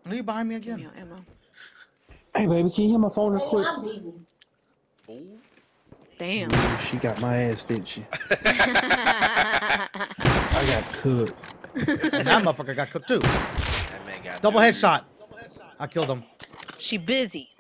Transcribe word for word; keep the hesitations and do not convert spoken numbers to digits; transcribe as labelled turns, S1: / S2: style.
S1: Are you behind me again?
S2: Give me ammo.
S3: Hey, baby, can you hear my phone real quick?
S4: Ooh.
S2: Damn.
S3: Ooh, she got my ass, didn't she? I got cooked.
S1: And that motherfucker got cooked too.
S4: That man got
S1: Double
S4: dirty.
S1: headshot. I killed him.
S2: She busy.